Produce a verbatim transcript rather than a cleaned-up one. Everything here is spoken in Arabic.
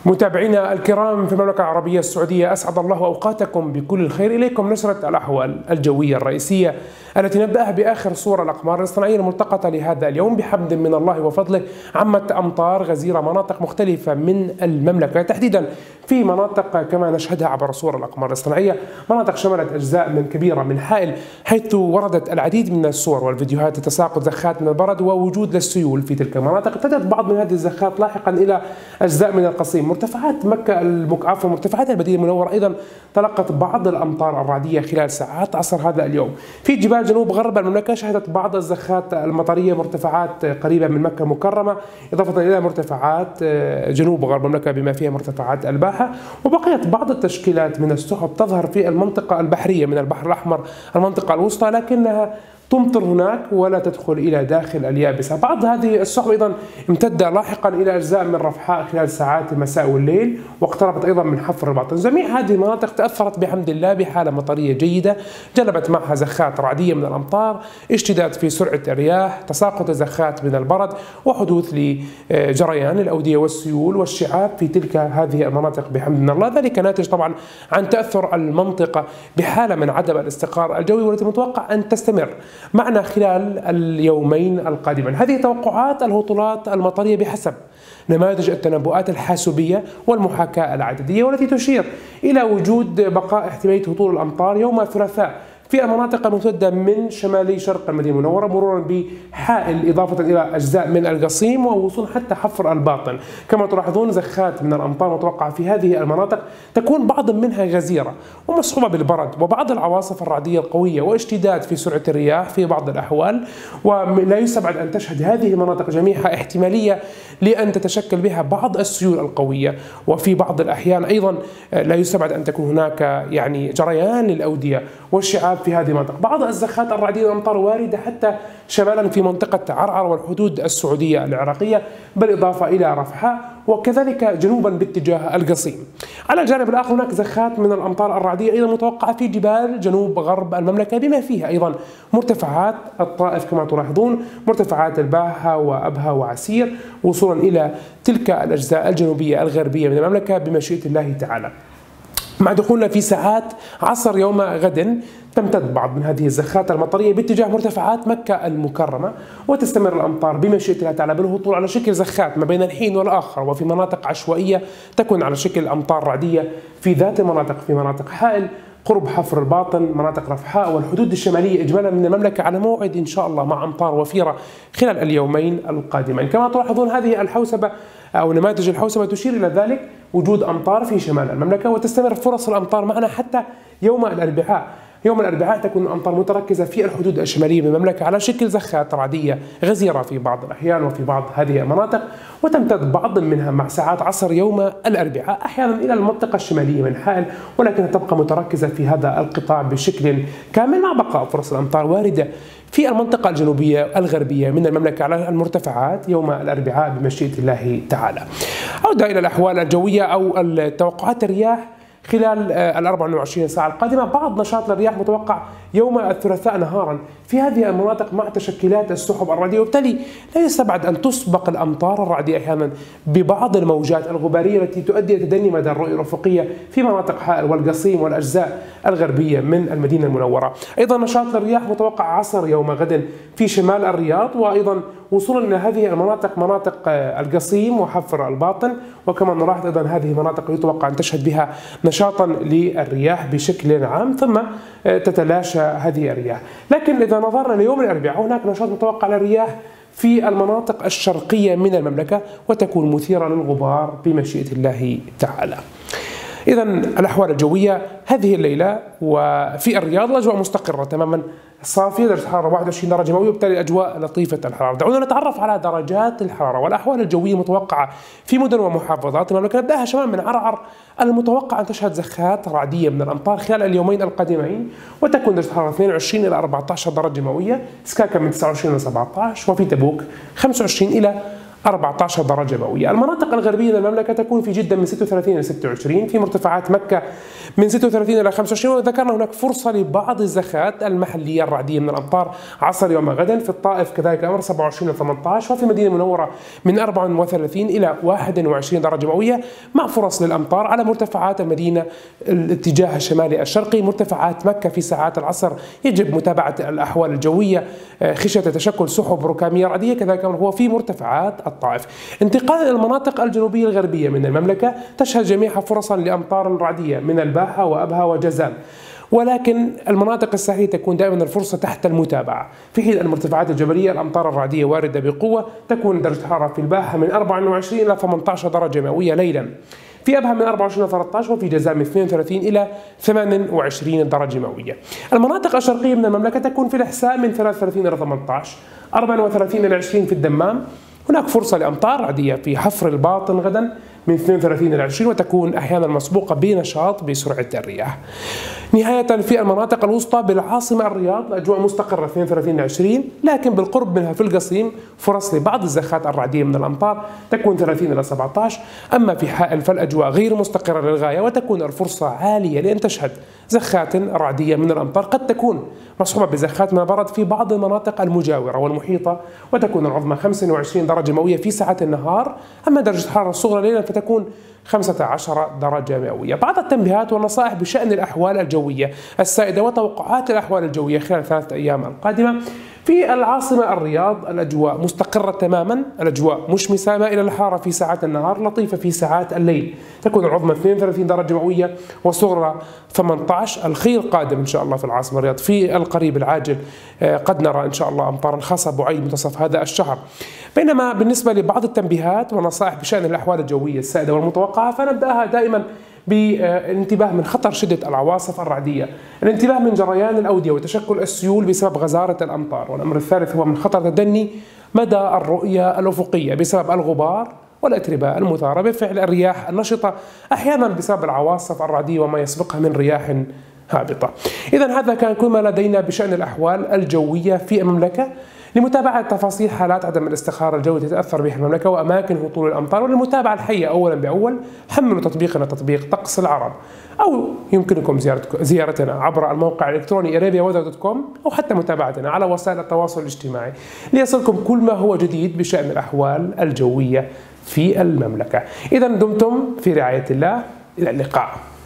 متابعينا الكرام في المملكة العربية السعودية، أسعد الله أوقاتكم بكل الخير. إليكم نشرة الأحوال الجوية الرئيسية التي نبدأها بآخر صور الأقمار الاصطناعية الملتقطة لهذا اليوم بحمد من الله وفضله. عمت أمطار غزيرة مناطق مختلفة من المملكة، تحديدا في مناطق كما نشهدها عبر صور الأقمار الاصطناعية، مناطق شملت أجزاء من كبيرة من حائل، حيث وردت العديد من الصور والفيديوهات لتساقط زخات من البرد ووجود للسيول في تلك المناطق. ابتدت بعض من هذه الزخات لاحقا إلى أجزاء من القصيم. مرتفعات مكة المكعفة ومرتفعات المدينة المنورة أيضا تلقت بعض الأمطار الرعدية خلال ساعات عصر هذا اليوم. في جبال جنوب غرب المملكة شهدت بعض الزخات المطرية مرتفعات قريبة من مكة المكرمة، إضافة إلى مرتفعات جنوب غرب المملكة بما فيها مرتفعات الباحة. وبقيت بعض التشكيلات من السحب تظهر في المنطقة البحرية من البحر الأحمر، المنطقة الوسطى، لكنها تمطر هناك ولا تدخل إلى داخل اليابسة. بعض هذه السحب أيضا امتد لاحقا إلى أجزاء من رفحاء خلال ساعات المساء والليل، واقتربت أيضا من حفر الباطن. جميع هذه المناطق تأثرت بحمد الله بحالة مطرية جيدة، جلبت معها زخات رعدية من الأمطار، اشتداد في سرعة الرياح، تساقط زخات من البرد، وحدوث لجريان الأودية والسيول والشعاب في تلك هذه المناطق بحمد من الله. ذلك ناتج طبعا عن تأثر المنطقة بحالة من عدم الاستقرار الجوي، والتي متوقع أن تستمر معنا خلال اليومين القادمين. هذه توقعات الهطولات المطرية بحسب نماذج التنبؤات الحاسوبية والمحاكاة العددية، والتي تشير إلى وجود بقاء احتمالية هطول الأمطار يوم الثلاثاء في المناطق الممتدة من شمالي شرق المدينة المنورة، مرورا بحائل، إضافة إلى أجزاء من القصيم، ووصول حتى حفر الباطن. كما تلاحظون زخات من الأمطار متوقعة في هذه المناطق، تكون بعض منها غزيرة ومصحوبة بالبرد وبعض العواصف الرعدية القوية واشتداد في سرعة الرياح في بعض الأحوال. ولا يستبعد أن تشهد هذه المناطق جميعها احتمالية لأن تتشكل بها بعض السيول القوية، وفي بعض الأحيان أيضا لا يستبعد أن تكون هناك يعني جريان للأودية والشعاب في هذه المناطق. بعض الزخات الرعدية والأمطار واردة حتى شمالا في منطقة عرعر والحدود السعودية العراقية، بالإضافة إلى رفحاء، وكذلك جنوبا باتجاه القصيم. على الجانب الآخر هناك زخات من الأمطار الرعدية أيضا متوقعة في جبال جنوب غرب المملكة، بما فيها أيضا مرتفعات الطائف كما تلاحظون، مرتفعات الباحة وأبها وعسير، وصولا إلى تلك الأجزاء الجنوبية الغربية من المملكة بمشيئة الله تعالى. مع دخولنا في ساعات عصر يوم غد تمتد بعض من هذه الزخات المطرية باتجاه مرتفعات مكة المكرمة، وتستمر الأمطار بمشيئة الله تعالى بالهطول على شكل زخات ما بين الحين والآخر، وفي مناطق عشوائية تكون على شكل أمطار رعدية في ذات المناطق، في مناطق حائل قرب حفر الباطن، مناطق رفحاء والحدود الشمالية إجمالا من المملكة، على موعد إن شاء الله مع أمطار وفيرة خلال اليومين القادمين. كما تلاحظون هذه الحوسبة أو نماذج الحوسبة تشير إلى ذلك، وجود أمطار في شمال المملكة، وتستمر فرص الأمطار معنا حتى يوم الأربعاء. يوم الأربعاء تكون الأمطار متركزة في الحدود الشمالية من المملكة على شكل زخات رعدية غزيرة في بعض الأحيان وفي بعض هذه المناطق، وتمتد بعض منها مع ساعات عصر يوم الأربعاء أحيانا إلى المنطقة الشمالية من حائل، ولكنها تبقى متركزة في هذا القطاع بشكل كامل، مع بقاء فرص الأمطار واردة في المنطقة الجنوبية الغربية من المملكة على المرتفعات يوم الأربعاء بمشيئة الله تعالى. عودة إلى الأحوال الجوية أو توقعات الرياح خلال ال أربع وعشرين ساعة القادمة. بعض نشاط الرياح متوقع يوم الثلاثاء نهارا في هذه المناطق مع تشكلات السحب الرعدية، وبالتالي لا يستبعد أن تسبق الأمطار الرعدية أحيانا ببعض الموجات الغبارية التي تؤدي إلى تدني مدى الرؤية الأفقية في مناطق حائل والقصيم والأجزاء الغربية من المدينة المنورة. أيضا نشاط الرياح متوقع عصر يوم غد في شمال الرياض، وأيضا وصولا إلى هذه المناطق مناطق القصيم وحفر الباطن. وكما نلاحظ أيضا هذه المناطق يتوقع أن تشهد بها نشاطا للرياح بشكل عام، ثم تتلاشى هذه الرياح. لكن إذا نظرنا ليوم الأربعاء هناك نشاط متوقع للرياح في المناطق الشرقية من المملكة، وتكون مثيرة للغبار بمشيئة الله تعالى. إذا الأحوال الجوية هذه الليلة وفي الرياض الأجواء مستقرة تماما، صافية، درجة الحرارة واحد وعشرين درجة مئوية، وبالتالي الأجواء لطيفة الحرارة. دعونا نتعرف على درجات الحرارة والأحوال الجوية المتوقعة في مدن ومحافظات المملكة. نبدأها شمال من عرعر، المتوقع أن تشهد زخات رعدية من الأمطار خلال اليومين القادمين، وتكون درجة الحرارة اثنين وعشرين إلى أربعة عشر درجة مئوية، سكاكا من تسعة وعشرين إلى سبعة عشر، وفي تبوك خمسة وعشرين إلى أربعة عشر درجة مئوية. المناطق الغربية من المملكة تكون في جدة من ستة وثلاثين إلى ستة وعشرين، في مرتفعات مكة من ستة وثلاثين إلى خمسة وعشرين، وذكرنا هناك فرصة لبعض الزخات المحلية الرعدية من الأمطار عصر يوم غدا. في الطائف كذلك الأمر سبعة وعشرين إلى ثمانية عشر، وفي المدينة المنورة من أربعة وثلاثين إلى واحد وعشرين درجة مئوية، مع فرص للأمطار على مرتفعات المدينة الاتجاه الشمالي الشرقي. مرتفعات مكة في ساعات العصر يجب متابعة الأحوال الجوية خشية تشكل سحب ركامية رعدية، كذلك هو في مرتفعات الطائف. انتقالا إلى المناطق الجنوبية الغربية من المملكة تشهد جميعها فرصا لأمطار رعدية من الباحة وأبها وجازان، ولكن المناطق الساحلية تكون دائما الفرصة تحت المتابعة، في حين المرتفعات الجبلية الأمطار الرعدية واردة بقوة. تكون درجة الحرارة في الباحة من أربعة وعشرين إلى ثمانية عشر درجة مئوية ليلا، في أبها من أربعة وعشرين إلى ثلاثة عشر، وفي جازان من اثنين وثلاثين إلى ثمانية وعشرين درجة مئوية. المناطق الشرقية من المملكة تكون في الإحساء من ثلاثة وثلاثين إلى ثمانية عشر، أربعة وثلاثين إلى عشرين في الدمام. هناك فرصة لأمطار رعدية في حفر الباطن غدا من اثنين وثلاثين إلى عشرين، وتكون أحيانا مسبوقة بنشاط بسرعة الرياح. نهاية في المناطق الوسطى بالعاصمة الرياض الأجواء مستقرة اثنين وثلاثين إلى عشرين، لكن بالقرب منها في القصيم فرص لبعض الزخات الرعدية من الأمطار تكون ثلاثين إلى سبعة عشر. أما في حائل فالأجواء غير مستقرة للغاية، وتكون الفرصة عالية لأن تشهد زخات رعدية من الأمطار قد تكون مصحوبة بزخات من البرد في بعض المناطق المجاورة والمحيطة، وتكون العظمى خمسة وعشرين درجة مئوية في ساعات النهار. أما درجة الحرارة الصغرى ليلا فتكون خمسة عشر درجة مئوية. بعض التنبيهات والنصائح بشأن الأحوال الجوية السائدة وتوقعات الأحوال الجوية خلال ثلاثة أيام القادمة. في العاصمة الرياض الأجواء مستقرة تماما، الأجواء مشمسة، مائلة الحرارة في ساعات النهار، لطيفة في ساعات الليل. تكون العظمى اثنين وثلاثين درجة مئوية والصغرى ثمانية عشر. الخير قادم إن شاء الله في العاصمة الرياض في القريب العاجل، قد نرى إن شاء الله أمطارا خاصة بعيد منتصف هذا الشهر. بينما بالنسبة لبعض التنبيهات والنصائح بشأن الأحوال الجوية السائدة والمتوقعة فنبدأها دائما بالانتباه من خطر شدة العواصف الرعدية، الانتباه من جريان الأودية وتشكل السيول بسبب غزارة الأمطار، والأمر الثالث هو من خطر تدني مدى الرؤية الأفقية بسبب الغبار والأتربة المثارة بفعل الرياح النشطة أحيانا بسبب العواصف الرعدية وما يسبقها من رياح هابطة. إذا هذا كان كل ما لدينا بشأن الأحوال الجوية في المملكة. لمتابعة تفاصيل حالات عدم الاستقرار الجوي تتأثر بها المملكة وأماكن هطول الأمطار، وللمتابعة الحية أولا بأول حملوا تطبيقنا تطبيق طقس العرب، أو يمكنكم زيارتنا عبر الموقع الإلكتروني ارابيا ويذر دوت كوم، أو حتى متابعتنا على وسائل التواصل الاجتماعي ليصلكم كل ما هو جديد بشأن الأحوال الجوية في المملكة. إذا دمتم في رعاية الله، إلى اللقاء.